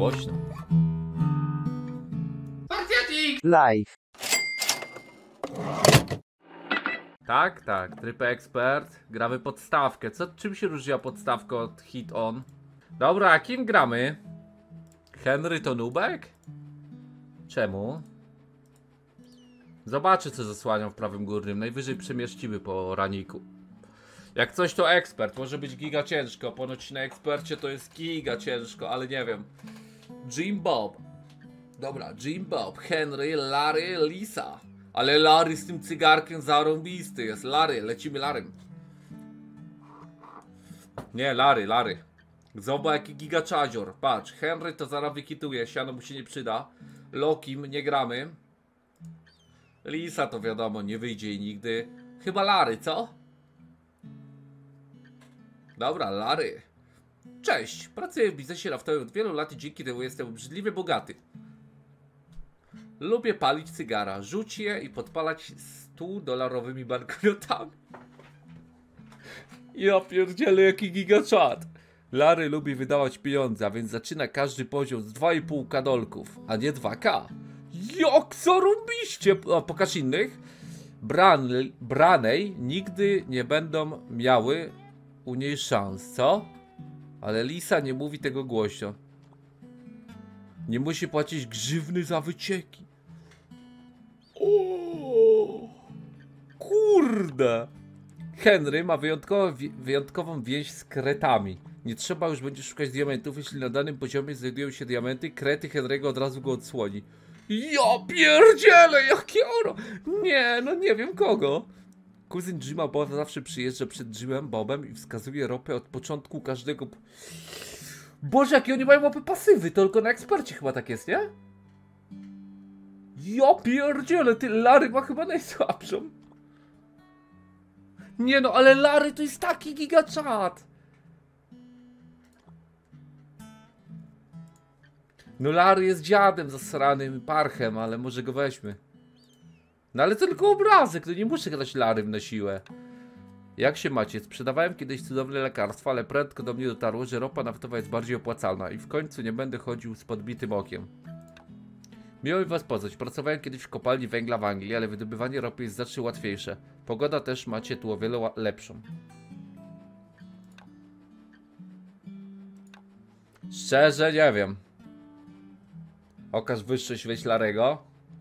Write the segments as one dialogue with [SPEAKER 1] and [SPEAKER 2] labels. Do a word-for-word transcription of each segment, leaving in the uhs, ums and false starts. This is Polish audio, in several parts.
[SPEAKER 1] głośno.
[SPEAKER 2] Live.
[SPEAKER 1] Tak, tak, tryb ekspert. Gramy podstawkę. Co, czym się różniła podstawka od hit on? Dobra, a kim gramy? Henry to nubek? Czemu? Zobaczę, co zasłaniam w prawym górnym. Najwyżej przemieścimy po raniku. Jak coś to ekspert, może być giga ciężko. Ponoć na ekspercie to jest giga ciężko, ale nie wiem. Jim Bob. Dobra, Jim Bob, Henry, Larry, Lisa. Ale Larry z tym cygarkiem zarąbisty jest. Larry, lecimy Larrym. Nie, Larry, Larry. Zobacz jaki gigaczadzior. Patrz, Henry to zaraz wykituje, siano mu się nie przyda. Lokim nie gramy. Lisa to wiadomo, nie wyjdzie jej nigdy. Chyba Larry, co? Dobra, Larry. Cześć, pracuję w biznesie naftowym od wielu lat i dzięki temu jestem obrzydliwie bogaty. Lubię palić cygara, rzuć je i podpalać stu dolarowymi banknotami. Ja pierdzielę, jaki gigaczat. Larry lubi wydawać pieniądze, a więc zaczyna każdy poziom z dwa i pół ka dolków, a nie dwa ka. Jak zarobiście! A pokaż innych. Bran, Branej nigdy nie będą miały u niej szans, co? Ale Lisa nie mówi tego głośno. Nie musi płacić grzywny za wycieki. O, kurde. Henry ma wyjątkowo, wyjątkową więź z kretami. Nie trzeba już będzie szukać diamentów. Jeśli na danym poziomie znajdują się diamenty, krety Henry'ego od razu go odsłoni. Ja pierdzielę, jakie oro! Nie, no nie wiem kogo. Kuzyn Jima Boba zawsze przyjeżdża przed Jimem Bobem i wskazuje ropę od początku każdego... Boże, jakie oni mają mapy pasywy, to tylko na ekspercie chyba tak jest, nie? Ja pierdzielę, ty, Larry ma chyba najsłabszą. Nie no, ale Larry to jest taki gigaczat. No Larry jest dziadem zasranym parchem, ale może go weźmy. No ale to tylko obrazek, no nie muszę grać Larrym na siłę. Jak się macie? Sprzedawałem kiedyś cudowne lekarstwa, ale prędko do mnie dotarło, że ropa naftowa jest bardziej opłacalna i w końcu nie będę chodził z podbitym okiem. Miło mi was poznać. Pracowałem kiedyś w kopalni węgla w Anglii, ale wydobywanie ropy jest znacznie łatwiejsze. Pogoda też macie tu o wiele lepszą. Szczerze nie wiem. Okaż wyższość, weź Larego.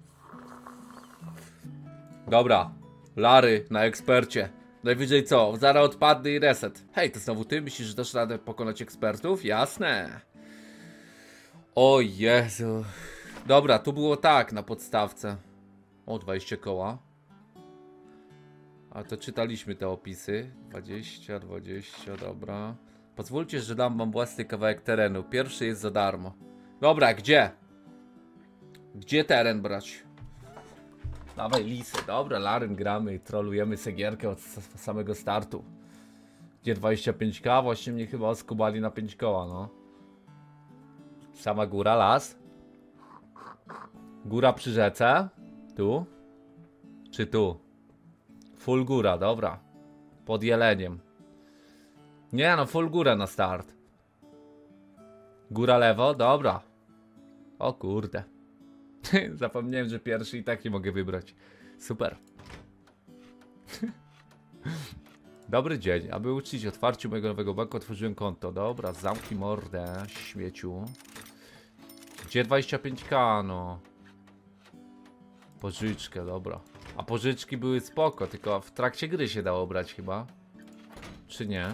[SPEAKER 1] Dobra, Larry na ekspercie. Najwyżej co? Zaraz odpadny i reset. Hej, to znowu ty? Myślisz, że dasz radę pokonać ekspertów? Jasne. O Jezu. Dobra, tu było tak na podstawce. O, dwadzieścia koła. A to czytaliśmy te opisy. dwadzieścia, dwadzieścia, dobra. Pozwólcie, że dam wam własny kawałek terenu. Pierwszy jest za darmo. Dobra, gdzie? Gdzie teren brać? Dawaj lisy, dobra, Larrym gramy i trolujemy segierkę od samego startu. Gdzie dwadzieścia pięć ka? Właśnie mnie chyba oskubali na pięć koła, no. Sama góra, las. Góra przy rzece. Tu. Czy tu? Full góra, dobra. Pod jeleniem. Nie no, full góra na start. Góra lewo, dobra. O kurde. Zapomniałem, że pierwszy i tak nie mogę wybrać. Super. Dobry dzień. Aby uczcić otwarciu mojego nowego banku, otworzyłem konto. Dobra, zamknij mordę, śmieciu. Gdzie dwadzieścia pięć ka, no? Pożyczkę, dobra. A pożyczki były spoko, tylko w trakcie gry się dało brać chyba. Czy nie?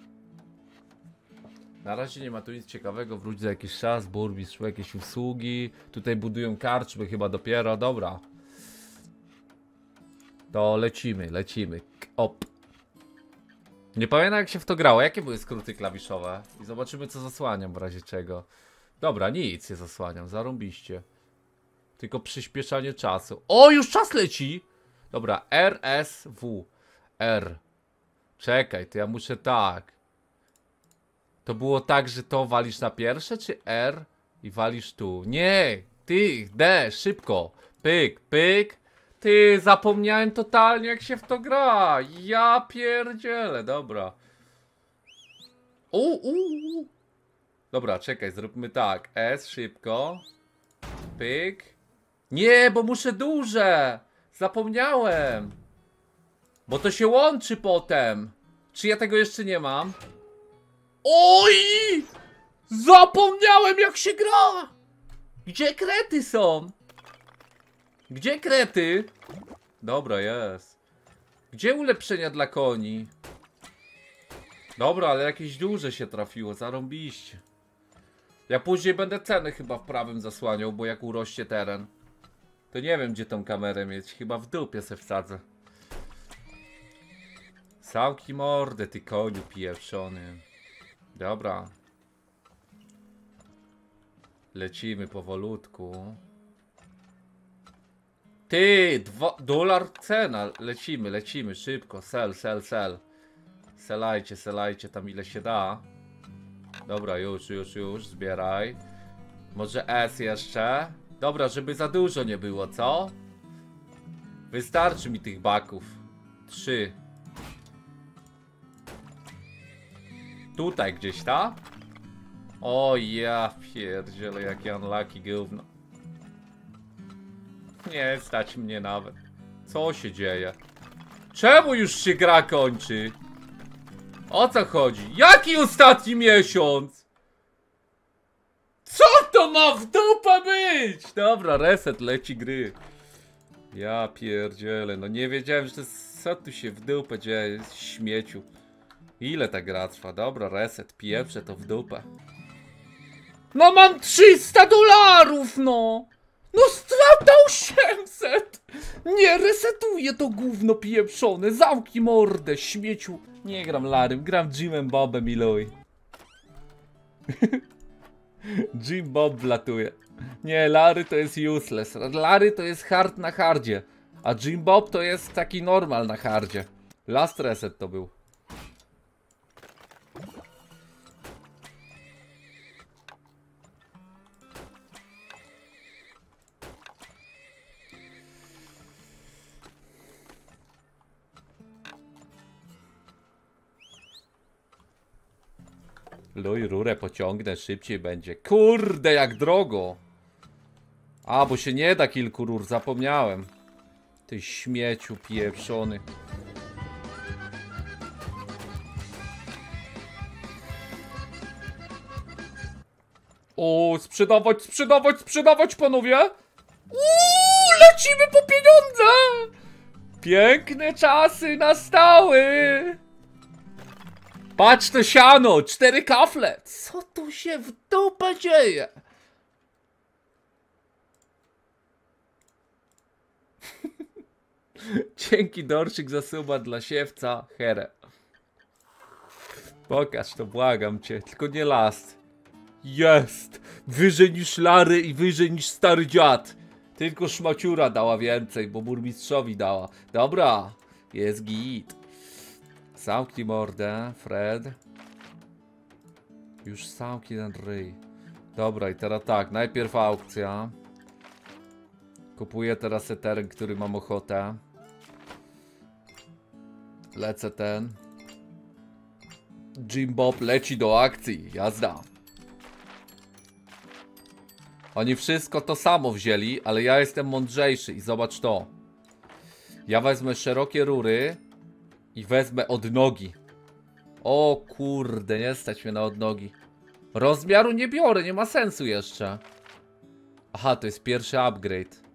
[SPEAKER 1] Na razie nie ma tu nic ciekawego, wróć za jakiś czas, burmistrz, jakieś usługi. Tutaj budują karczmy chyba dopiero, dobra. To lecimy, lecimy. Op. Nie pamiętam jak się w to grało, jakie były skróty klawiszowe. I zobaczymy co zasłaniam w razie czego. Dobra, nic nie zasłaniam, zarąbiście. Tylko przyspieszanie czasu. O, już czas leci! Dobra, R, S, W. R. Czekaj, to ja muszę tak. To było tak, że to walisz na pierwsze, czy R i walisz tu? Nie! Ty, D, szybko! Pyk, pyk! Ty, zapomniałem totalnie jak się w to gra! Ja pierdzielę, dobra. U, u, u. Dobra, czekaj, zróbmy tak. S, szybko. Pyk. Nie, bo muszę duże. Zapomniałem. Bo to się łączy potem. Czy ja tego jeszcze nie mam? Oj! Zapomniałem, jak się gra! Gdzie krety są? Gdzie krety? Dobra, jest. Gdzie ulepszenia dla koni? Dobra, ale jakieś duże się trafiło, zarąbiście. Ja później będę ceny chyba w prawym zasłaniał, bo jak urośnie teren, to nie wiem, gdzie tą kamerę mieć. Chyba w dupie se wsadzę. Całki mordę, ty koniu pieprzony. Dobra. Lecimy powolutku. Ty, dwa, dolar cena. Lecimy, lecimy, szybko. Sell, sell, sell. Selajcie, selajcie tam ile się da. Dobra, już, już, już, zbieraj. Może S jeszcze? Dobra, żeby za dużo nie było, co? Wystarczy mi tych baków. Trzy. Tutaj gdzieś, ta? O ja pierdzielę, jakie unlucky gówno. Nie stać mnie nawet. Co się dzieje? Czemu już się gra kończy? O co chodzi? Jaki ostatni miesiąc? Co to ma w dupę być? Dobra, reset, leci gry. Ja pierdzielę, no nie wiedziałem, że to jest, co tu się w dupę dzieje, śmieciu. Ile ta gra trwa? Dobra, reset, pieprzę to w dupę. No mam trzysta dolarów, no! No strata osiemset! Nie, resetuję to gówno pieprzone, zamknij mordę, śmieciu. Nie gram Larym, gram Jimem Bobem i Louis. Jim Bob wlatuje. Nie, Larry to jest useless. Larry to jest hard na hardzie. A Jim Bob to jest taki normal na hardzie. Last reset to był. Luj, rurę pociągnę, szybciej będzie. Kurde, jak drogo. A, bo się nie da kilku rur, zapomniałem. Ty śmieciu pieprzony. O, sprzedawać, sprzedawać, sprzedawać, panowie. Uuu, lecimy po pieniądze. Piękne czasy nastały. Patrz to siano, cztery kafle. Co tu się w dupę dzieje? Dzięki Dorczyk za suba dla siewca, here. Pokaż to, błagam cię, tylko nie last. Jest! Wyżej niż Lary i wyżej niż stary dziad. Tylko szmaciura dała więcej, bo burmistrzowi dała. Dobra, jest git. Zamknij mordę, Fred. Już zamknij ten ryj. Dobra, i teraz tak, najpierw aukcja. Kupuję teraz teren, który mam ochotę. Lecę ten. Jim Bob leci do akcji, jazda. Oni wszystko to samo wzięli, ale ja jestem mądrzejszy i zobacz to. Ja wezmę szerokie rury i wezmę odnogi. O kurde, nie stać mnie na odnogi. Rozmiaru nie biorę, nie ma sensu jeszcze. Aha, to jest pierwszy upgrade.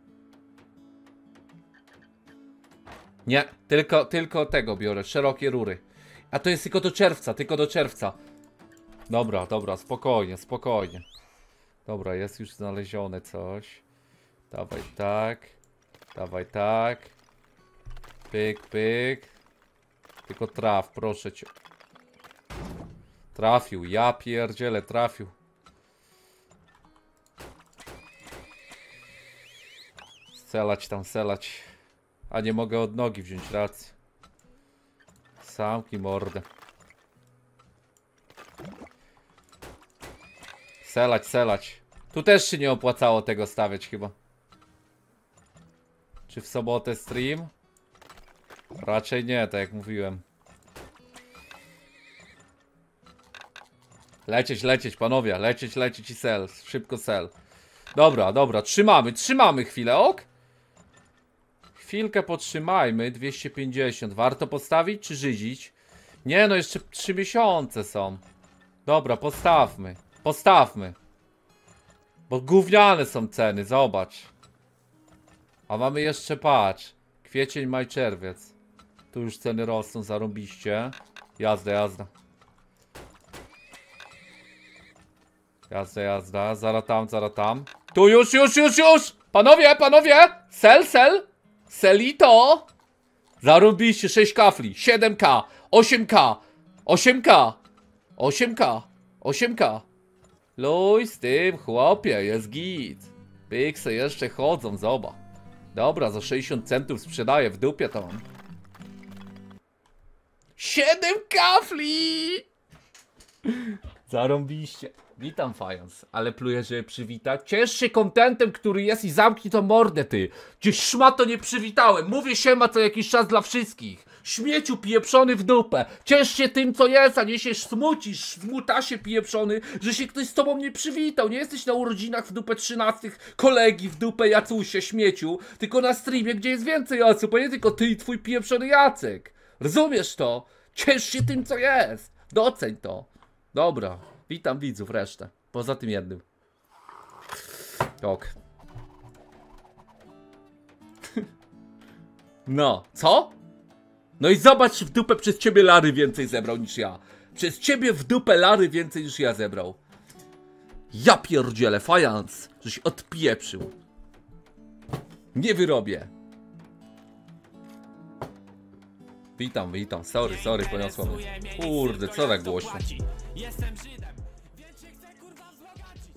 [SPEAKER 1] Nie, tylko, tylko tego biorę, szerokie rury. A to jest tylko do czerwca, tylko do czerwca. Dobra, dobra, spokojnie, spokojnie. Dobra, jest już znalezione coś. Dawaj tak. Dawaj tak. Pyk, pyk. Tylko traf, proszę cię. Trafił, ja pierdzielę, trafił. Selać tam, selać. A nie mogę od nogi wziąć, rację. Zamknij mordę. Selać, selać. Tu też się nie opłacało tego stawiać chyba. Czy w sobotę stream? Raczej nie, tak jak mówiłem. Lecieć, lecieć, panowie, lecieć, lecieć i sell. Szybko sell. Dobra, dobra, trzymamy, trzymamy chwilę, ok? Chwilkę potrzymajmy, dwieście pięćdziesiąt. Warto postawić czy żydzić? Nie no, jeszcze trzy miesiące są. Dobra, postawmy. Postawmy. Bo gówniane są ceny, zobacz. A mamy jeszcze, patrz. Kwiecień, maj, czerwiec. Tu już ceny rosną, zarąbiście. Jazda, jazda. Jazda, jazda, zara tam, zara tam. Tu już, już, już, już! Panowie, panowie! Sel, sel! Selito! Zarąbiście, sześć kafli, siedem K, osiem K, osiem K, osiem K, osiem K. Luj z tym, chłopie, jest git. Piksy jeszcze chodzą, zobacz. Dobra, za sześćdziesiąt centów sprzedaję, w dupie to mam. siedem kafli! Zarąbiście. Witam, Fajans, ale pluję, żeby przywitać. Ciesz się kontentem, który jest i zamknij to mordę, ty. Gdzieś szmato nie przywitałem. Mówię siema co jakiś czas dla wszystkich. Śmieciu pieprzony w dupę. Ciesz się tym, co jest, a nie się smucisz w mutasie pieprzony, że się ktoś z tobą nie przywitał. Nie jesteś na urodzinach w dupę trzynastych kolegi w dupę Jacusie, śmieciu, tylko na streamie, gdzie jest więcej osób, a nie tylko ty i twój pieprzony Jacek. Rozumiesz to? Ciesz się tym, co jest. Doceń to. Dobra. Witam widzów, resztę. Poza tym jednym. Ok. No, co? No i zobacz, w dupę przez ciebie Lary więcej zebrał niż ja. Przez ciebie w dupę Lary więcej niż ja zebrał. Ja pierdzielę, Fajans, żeś odpieprzył. Nie wyrobię. Witam, witam. Sorry, sorry, poniosło mnie. Kurde, co tak głośno. Jestem Żydem, więc się chcę kurwa wzbogacić.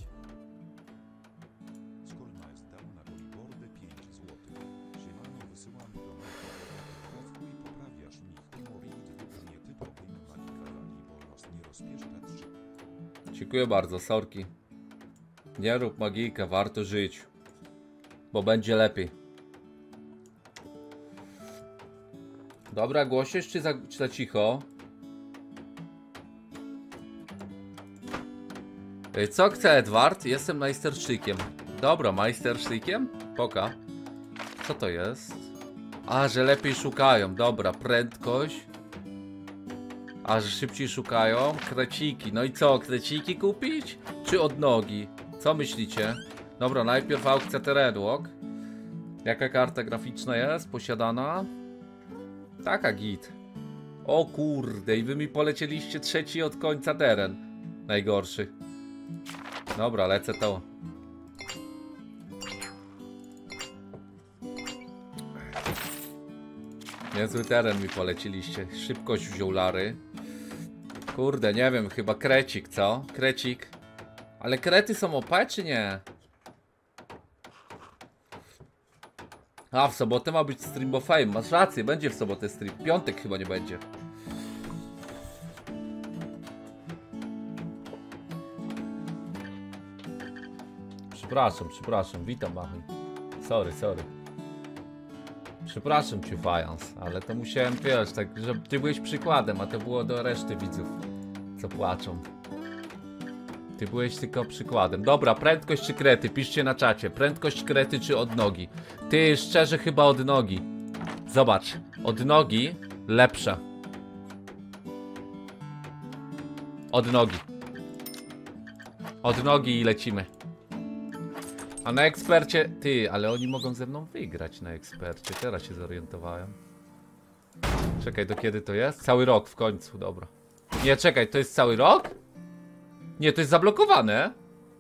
[SPEAKER 1] Skolma jest dał na bolibordę pięć złotych. Siemano, wysyłam do Kowku i poprawiasz mi humor i nie typowej magikawani, bo los nie rozpieszczać. Dziękuję bardzo, sorki. Nie rób magika, warto żyć. Bo będzie lepiej. Dobra, głosisz czy za, czy za cicho? Co chce Edward? Jestem majstersztykiem. Dobra, majstersztykiem? Poka. Co to jest? A, że lepiej szukają. Dobra, prędkość. A, że szybciej szukają. Kreciki. No i co, kreciki kupić? Czy od nogi? Co myślicie? Dobra, najpierw aukcja Terenwalk. Jaka karta graficzna jest posiadana? Taka git. O kurde, i wy mi polecieliście trzeci od końca teren. Najgorszy. Dobra, lecę to. Niezły teren mi poleciliście. Szybkość wziął Lary. Kurde, nie wiem, chyba krecik, co? Krecik. Ale krety są O P czy nie? A, w sobotę ma być Stream of Fame. Masz rację, będzie w sobotę stream. Piątek chyba nie będzie. Przepraszam, przepraszam. Witam, Mami. Sorry, sorry. Przepraszam cię, Fajans, ale to musiałem, wiesz, tak, że ty byłeś przykładem, a to było do reszty widzów, co płaczą. Ty byłeś tylko przykładem. Dobra, prędkość czy krety? Piszcie na czacie. Prędkość krety czy od nogi? Ty, szczerze, chyba od nogi. Zobacz, od nogi lepsza. Od nogi. Od nogi i lecimy. A na ekspercie... Ty, ale oni mogą ze mną wygrać na ekspercie. Teraz się zorientowałem. Czekaj, do kiedy to jest? Cały rok w końcu, dobra. Nie, czekaj, to jest cały rok? Nie, to jest zablokowane.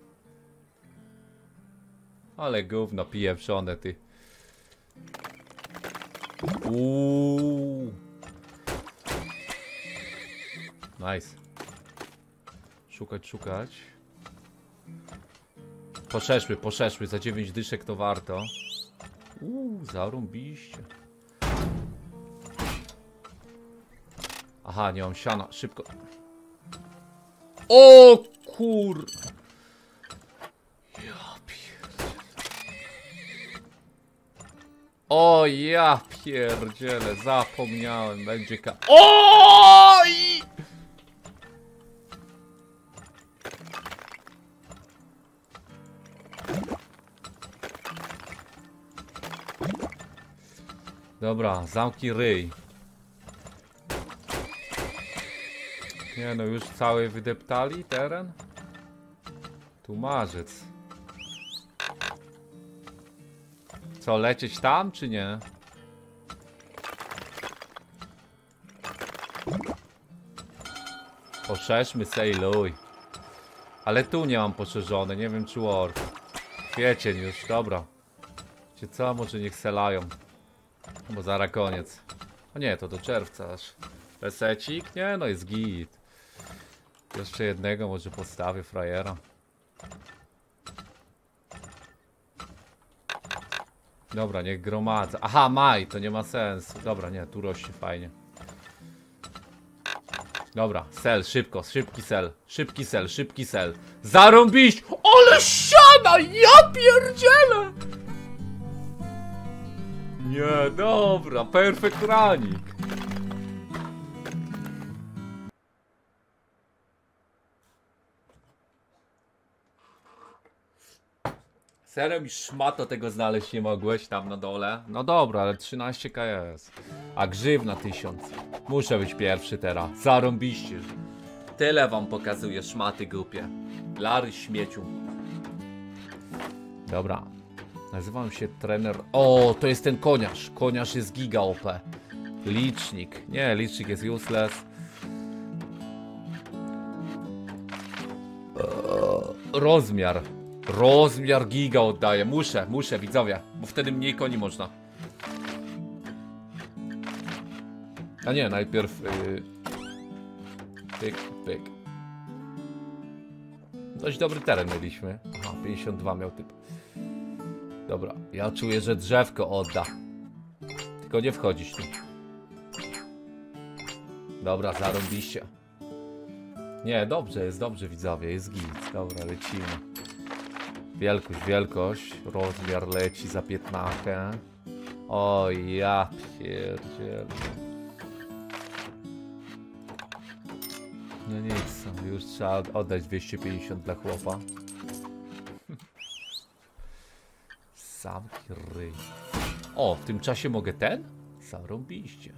[SPEAKER 1] Ale gówno pieprzone, ty. Uuu. Nice. Szukać, szukać. Poszeszły, poszeszły. Za dziewięć dyszek to warto. Uuu, zarąbiście. Aha, nie mam siana. Szybko. O kur... Ja pierdzielę. O ja pierdzielę. Zapomniałem. Będzie ka... Oj! Dobra, zamknij ryj. Nie no, już cały wydeptali teren? Tu marzec. Co, lecieć tam czy nie? Poszerzmy sejluj. Ale tu nie mam poszerzone, nie wiem czy work. Kwiecień już, dobra. Wiecie co, może niech selają. Bo zaraz koniec. O nie, to do czerwca aż. Resecik? Nie, no jest git. Jeszcze jednego może postawię, frajera. Dobra, niech gromadza. Aha, maj, to nie ma sensu. Dobra, nie, tu rośnie fajnie. Dobra, sel, szybko, szybki sel. Szybki sel, szybki sel. Zarąbić! Ale siana! Ja pierdzielę! Nie, dobra, perfekt ranik. Serio mi szmato tego znaleźć nie mogłeś tam na dole? No dobra, ale trzynaście ka jest. A grzywna tysiąc. Muszę być pierwszy teraz. Zarąbiście. Tyle wam pokazuję szmaty grupie. Lary śmieciu. Dobra. Nazywam się trener... O, to jest ten koniarz. Koniarz jest giga O P. Licznik. Nie, licznik jest useless. Rozmiar. Rozmiar giga oddaję. Muszę, muszę, widzowie. Bo wtedy mniej koni można. A nie, najpierw... Yy... Pyk, pyk. Dość dobry teren mieliśmy. Aha, pięćdziesiąt dwa miał typ. Dobra, ja czuję, że drzewko odda. Tylko nie wchodzić tu. Dobra, zarąbiście. Nie, dobrze, jest dobrze, widzowie, jest git. Dobra, lecimy. Wielkość, wielkość. Rozmiar leci za piętnaście. Oj, ja pierdzielę. No nic, już trzeba oddać dwieście pięćdziesiąt dla chłopa. Zamknij ryj. O, w tym czasie mogę ten? Zarąbiście.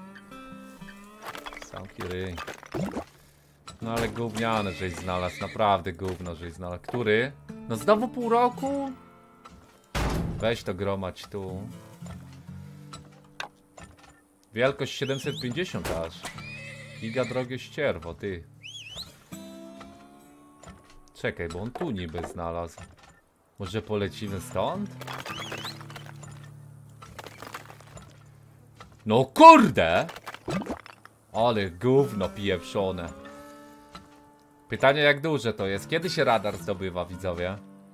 [SPEAKER 1] Zamknij ryj. No ale gówniane, żeś znalazł, naprawdę gówno, żeś znalazł. Który? No znowu pół roku? Weź to gromać tu. Wielkość siedemset pięćdziesiąt aż. Giga drogie ścierwo, ty. Czekaj, bo on tu niby znalazł. Może polecimy stąd? No kurde! Ale gówno pieprzone. Pytanie jak duże to jest? Kiedy się radar zdobywa, widzowie?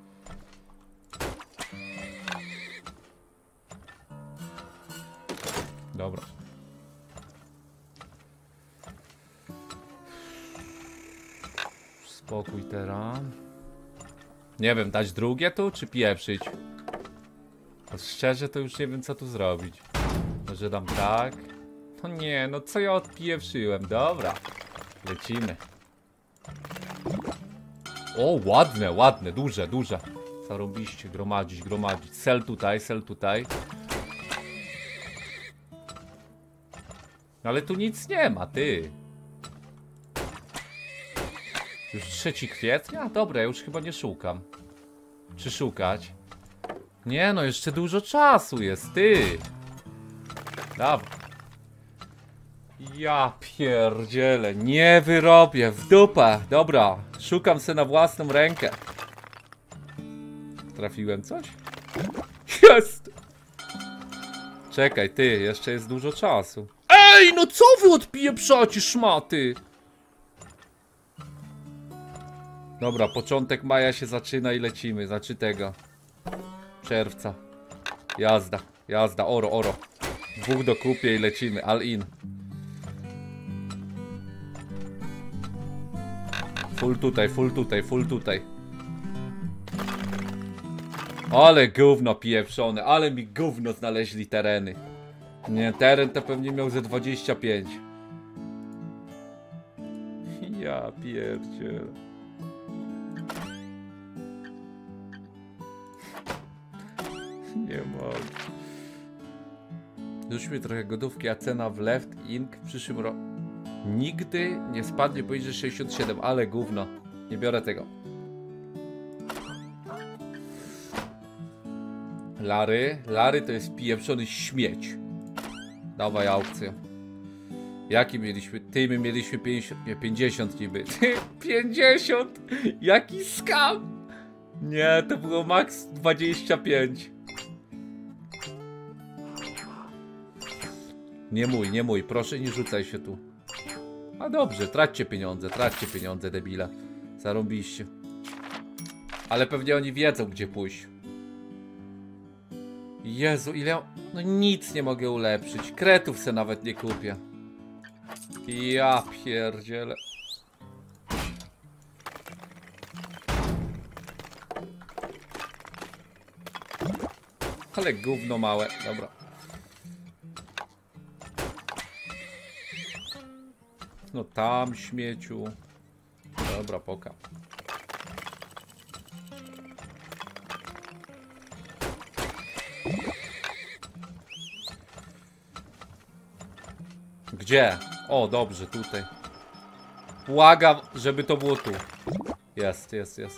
[SPEAKER 1] Dobra. Spokój teraz. Nie wiem, dać drugie tu, czy pieprzyć? No szczerze to już nie wiem co tu zrobić. Może dam tak? No nie, no co ja odpieprzyłem? Dobra. Lecimy. O, ładne, ładne, duże, duże. Zarobiście, gromadzić, gromadzić. Sel tutaj, sel tutaj. Ale tu nic nie ma, ty. Już trzeci kwietnia? Dobra, ja już chyba nie szukam. Czy szukać? Nie no, jeszcze dużo czasu jest, ty. Dobra. Ja pierdzielę, nie wyrobię, w dupę. Dobra, szukam se na własną rękę. Trafiłem coś? Jest! Czekaj, ty, jeszcze jest dużo czasu. Ej, no co wy odpieprzacie, szmaty? Dobra, początek maja się zaczyna i lecimy, znaczy tego. Czerwca. Jazda, jazda, oro, oro. Dwóch do kupie i lecimy, all in. Full tutaj, full tutaj, full tutaj. Ale gówno pieprzone, ale mi gówno znaleźli tereny. Nie, teren to pewnie miał ze dwadzieścia pięć. Ja pierdzielę. Nie mogę. Duszmy trochę gotówki, a cena w Left Inc w przyszłym roku nigdy nie spadnie poniżej sześćdziesiąt siedem, ale gówno. Nie biorę tego. Lary, Lary to jest pieprzony śmieć. Dawaj aukcję. Jaki mieliśmy? Ty, my mieliśmy pięćdziesiąt, nie, pięćdziesiąt niby. Ty, pięćdziesiąt! Jaki skam! Nie, to było max dwadzieścia pięć. Nie mój, nie mój, proszę nie rzucaj się tu. A dobrze, traćcie pieniądze, traćcie pieniądze, debile. Zarąbiście. Ale pewnie oni wiedzą, gdzie pójść. Jezu, ile... No nic nie mogę ulepszyć. Kretów se nawet nie kupię. Ja pierdzielę. Ale gówno małe, dobra. No tam śmieciu. Dobra, poka. Gdzie? O, dobrze, tutaj. Błagam, żeby to było tu. Jest, jest, jest.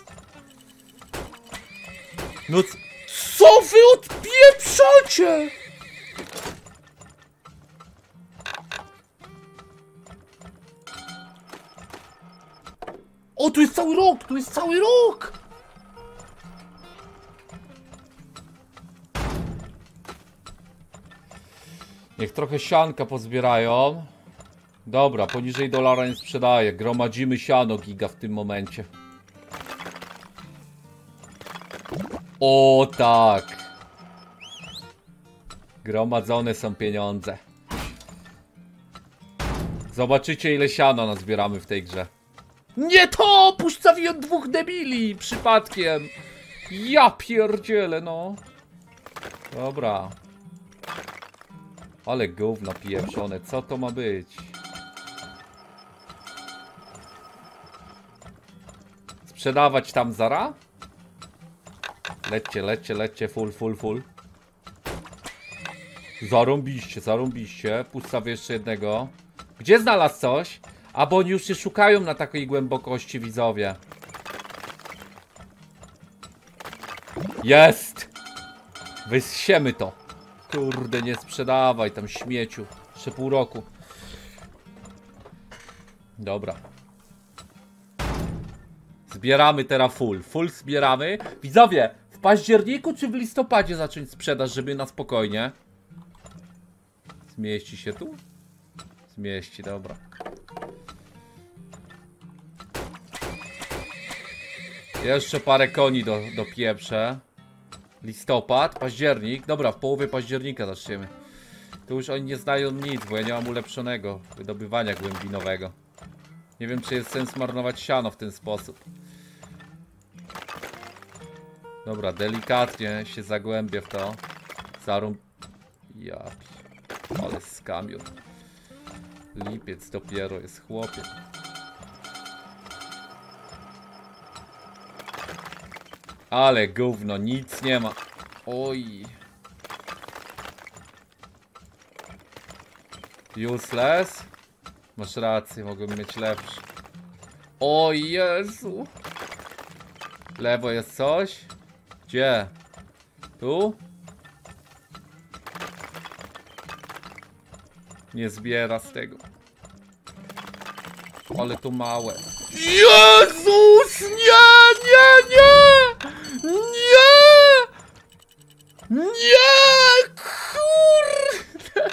[SPEAKER 1] No co wy odpieprzacie? O, tu jest cały rok, tu jest cały rok! Niech trochę sianka pozbierają. Dobra, poniżej dolara nie sprzedaję. Gromadzimy siano, giga, w tym momencie. O tak. Gromadzone są pieniądze. Zobaczycie, ile siana nazbieramy w tej grze. Nie to! Puszczawiłem dwóch debili przypadkiem. Ja pierdzielę, no. Dobra. Ale gówno pieprzone, co to ma być? Sprzedawać tam zara? Lećcie, lećcie, lećcie, full, full, full. Zarąbiście, zarąbiście. Pustawię jeszcze jednego. Gdzie znalazł coś? A bo oni już się szukają na takiej głębokości, widzowie. Jest! Wysiemy to. Kurde, nie sprzedawaj tam śmieciu. Jeszcze pół roku. Dobra. Zbieramy teraz full. Full zbieramy. Widzowie, w październiku czy w listopadzie zacząć sprzedaż, żeby na spokojnie? Zmieści się tu? Zmieści, dobra. Jeszcze parę koni do, do pieprze. Listopad, październik. Dobra, w połowie października zaczniemy. Tu już oni nie znają nic, bo ja nie mam ulepszonego wydobywania głębinowego. Nie wiem, czy jest sens marnować siano w ten sposób. Dobra, delikatnie się zagłębię w to. Zarąb... Ja... Ale skamiot. Lipiec dopiero jest, chłopie. Ale gówno, nic nie ma. Oj. Useless? Masz rację, mogłem mieć lepszy. O Jezu. Lewo jest coś? Gdzie? Tu? Nie zbiera z tego. Ale to małe. Jezus! Nie, nie, nie! Nie! Nie! Kurde!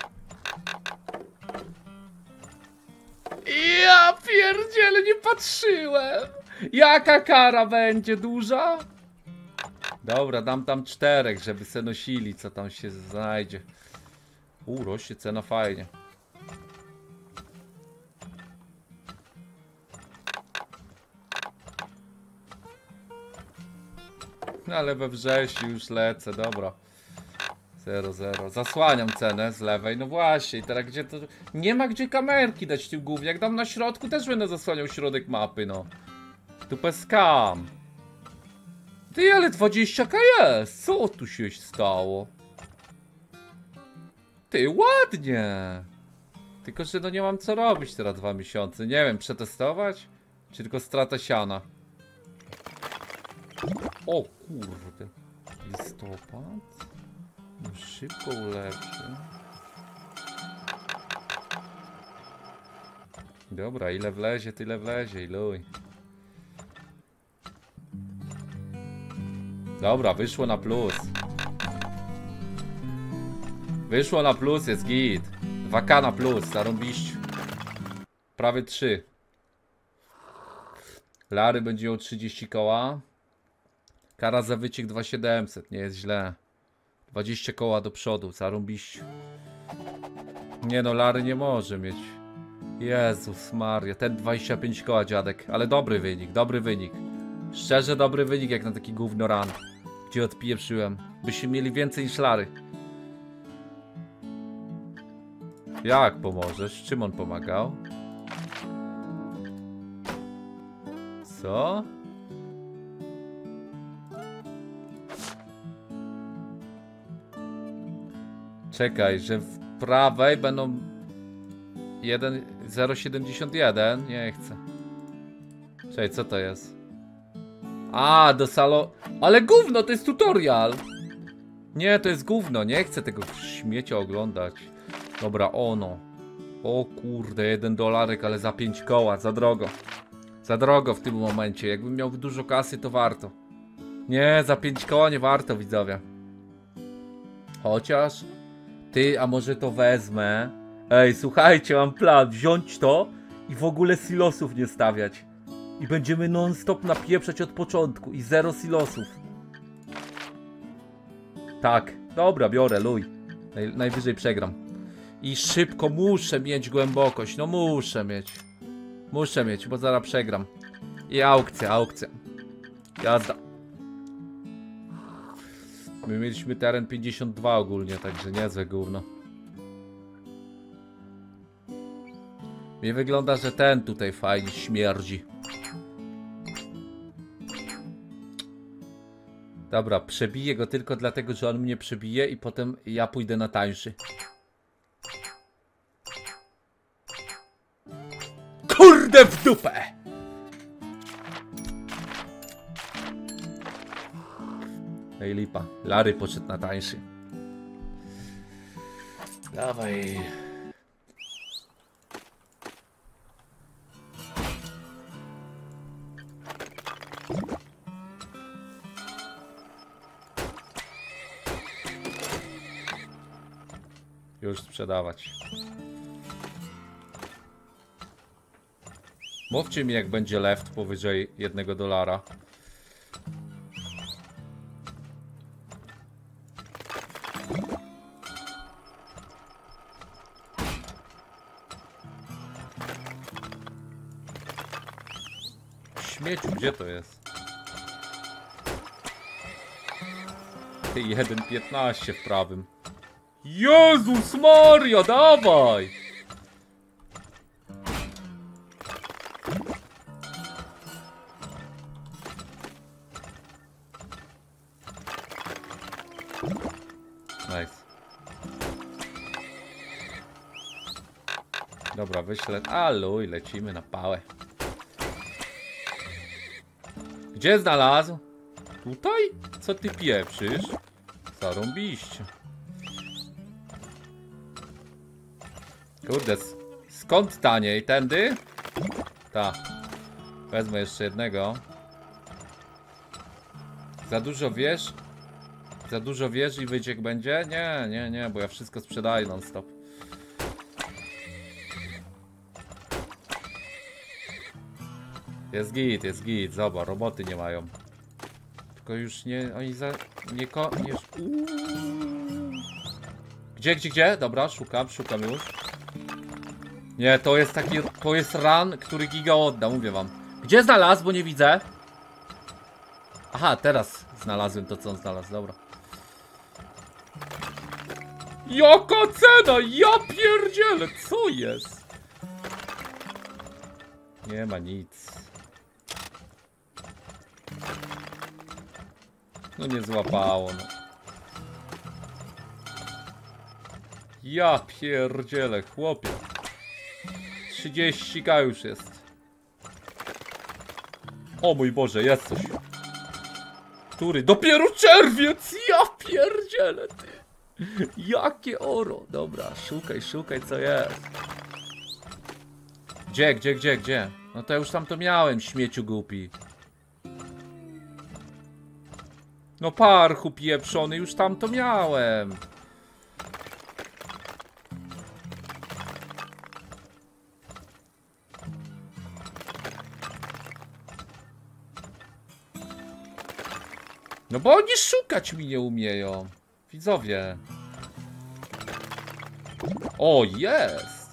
[SPEAKER 1] Ja pierdzielę, nie patrzyłem! Jaka kara będzie duża? Dobra, dam tam czterech, żeby se nosili, co tam się znajdzie. U, rośnie cena fajnie. No ale we wrześniu już lecę, dobra. zero zero. Zasłaniam cenę z lewej, no właśnie. I teraz gdzie to... Nie ma gdzie kamerki dać tym głównie. Jak dam na środku, też będę zasłaniał środek mapy, no. Tupę skam. Ty, ale dwadzieścia ka jest. Co tu się stało? Ty, ładnie. Tylko, że no nie mam co robić teraz dwa miesiące. Nie wiem, przetestować? Czy tylko strata siana? O kurde. Listopad? No szybko ulepszy. Dobra, ile wlezie, tyle wlezie, iluj. Dobra, wyszło na plus. Wyszło na plus, jest git. dwa K na plus, zarąbiście. Prawie trzy. Lary będzie miał trzydzieści koła. Kara za wyciek dwa tysiące siedemset, nie jest źle. dwadzieścia koła do przodu, zarąbiście. Nie no, Lary nie może mieć. Jezus Maria, ten dwadzieścia pięć koła dziadek. Ale dobry wynik, dobry wynik. Szczerze dobry wynik jak na taki gówno run, gdzie odpieprzyłem. Byśmy mieli więcej niż Lary. Jak pomożesz? Czym on pomagał? Co? Czekaj, że w prawej będą jeden zero siedemdziesiąt jeden? Nie chcę. Czekaj, co to jest? A, do salo... Ale gówno, to jest tutorial! Nie, to jest gówno, nie chcę tego śmiecia oglądać. Dobra, ono. O kurde, jeden dolarek, ale za pięć koła, za drogo. Za drogo w tym momencie, jakbym miał dużo kasy, to warto. Nie, za pięć koła nie warto, widzowie. Chociaż... Ty, a może to wezmę? Ej, słuchajcie, mam plan, wziąć to i w ogóle silosów nie stawiać. I będziemy non stop napieprzać od początku i zero silosów. Tak, dobra, biorę, luj. Naj, najwyżej przegram. I szybko muszę mieć głębokość, no muszę mieć. Muszę mieć, bo zaraz przegram. I aukcja, aukcja. Jazda. My mieliśmy teren pięćdziesiąt dwa ogólnie, także niezłe gówno. Mi wygląda, że ten tutaj fajnie śmierdzi. Dobra, przebiję go tylko dlatego, że on mnie przebije i potem ja pójdę na tańszy. Kurde w dupę! Ej, lipa. Lary poszedł na tańszy. Dawaj. Już sprzedawać. Mówcie mi, jak będzie left powyżej jednego dolara. Śmieciu, gdzie to jest? Ty, jeden piętnaście w prawym. Jezus Maria, dawaj! Nice. Dobra, wyślę. Aluj, lecimy na pałę. Gdzie znalazł? Tutaj? Co ty pieprzysz? Zarąbiście. Kurde, skąd taniej? Tędy? Ta. Wezmę jeszcze jednego. Za dużo wiesz? Za dużo wiesz i wyciek będzie? Nie, nie, nie, bo ja wszystko sprzedaję non stop. Jest git, jest git, zobacz, roboty nie mają. Tylko już nie, oni za, nie ko, nie, uuu. Gdzie, gdzie, gdzie? Dobra, szukam, szukam już. Nie, to jest taki, to jest run, który giga odda, mówię wam. Gdzie znalazł, bo nie widzę. Aha, teraz znalazłem to, co on znalazł, dobra. Jaka cena, ja pierdzielę, co jest? Nie ma nic. No nie złapało, no. Ja pierdzielę, chłopie. trzydzieści ka już jest. O mój Boże, jest coś. Który? Dopiero czerwiec! Ja pierdzielę, ty. Jakie oro. Dobra, szukaj, szukaj, co jest. Gdzie, gdzie, gdzie, gdzie? No to ja już tam to miałem, śmieciu głupi. No parchu pieprzony, już tam to miałem. No bo oni szukać mi nie umieją. Widzowie. O, jest.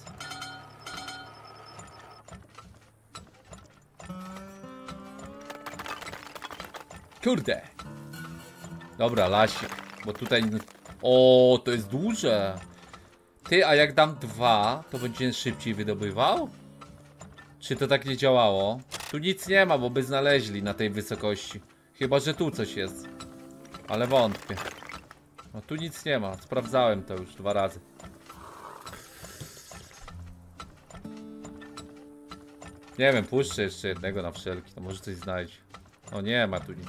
[SPEAKER 1] Kurde. Dobra, lasik. Bo tutaj... O, to jest duże. Ty, a jak dam dwa, to będzie szybciej wydobywał? Czy to tak nie działało? Tu nic nie ma, bo by znaleźli na tej wysokości. Chyba, że tu coś jest. Ale wątpię. No tu nic nie ma. Sprawdzałem to już dwa razy. Nie wiem, puszczę jeszcze jednego na wszelki. To może coś znajdzie. O, nie ma tu nic.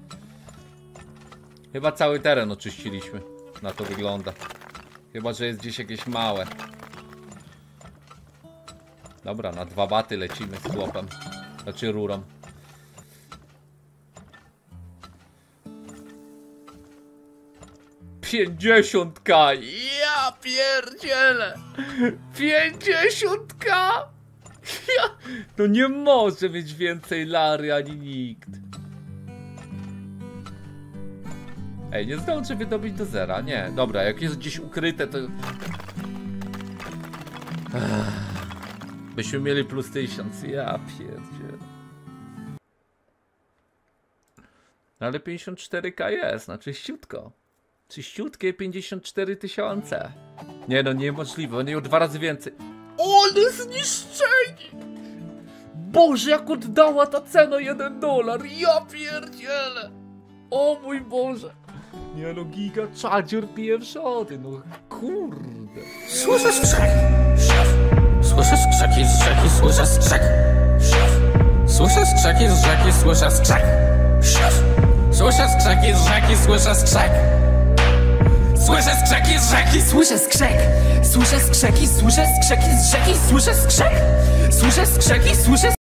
[SPEAKER 1] Chyba cały teren oczyściliśmy. Na to wygląda. Chyba, że jest gdzieś jakieś małe. Dobra, na dwa baty lecimy z chłopem. Znaczy rurą. pięćdziesiąt ka! Ja pierdzielę! pięćdziesiąt ka! Ja... To nie może być więcej lary ani nikt. Ej, nie zdążę wydobyć do zera. Nie, dobra, jak jest gdzieś ukryte, to... Ech. Byśmy mieli plus tysiąc. Ja pierdzielę. Ale pięćdziesiąt cztery ka jest, no czyściutko. Czyściutkie pięćdziesiąt cztery tysiące. Nie no, niemożliwe, oni o dwa razy więcej. Ale zniszczeni! Boże, jak oddała ta cena jeden dolar. Ja pierdzielę. O mój Boże. Nie no, giga charger pieprzony, no kurde.
[SPEAKER 3] Słyszę skrzek. Słyszę skrzeki z rzeki, słyszę skrzek. Słyszę skrzeki z rzeki, słyszę skrzek. Słyszę skrzeki z rzeki, słyszę skrzek. Słyszę skrzeki z rzeki, słyszę skrzek. Słyszę skrzeki, słyszę skrzeki z rzeki, słyszę skrzek. Słyszę skrzeki, słyszę